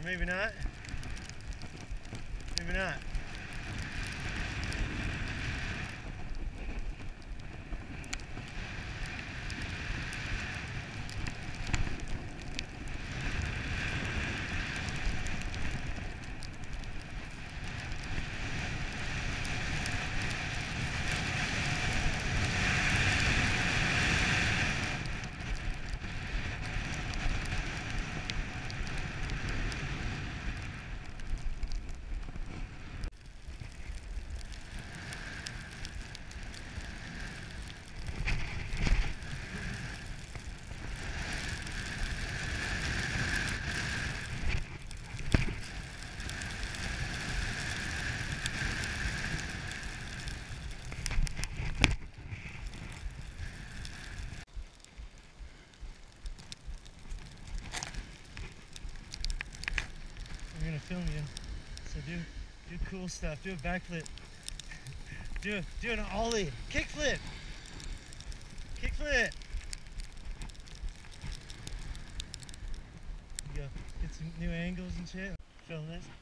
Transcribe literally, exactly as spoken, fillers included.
maybe not. Maybe not. I'm gonna film you, so do do cool stuff. Do a backflip. do do an ollie, kickflip, kickflip. Go get some new angles and shit. Film this.